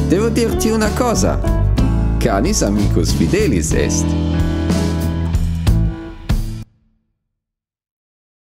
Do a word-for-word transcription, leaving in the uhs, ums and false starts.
Devo dirti una cosa. Canis amicus fidelis est.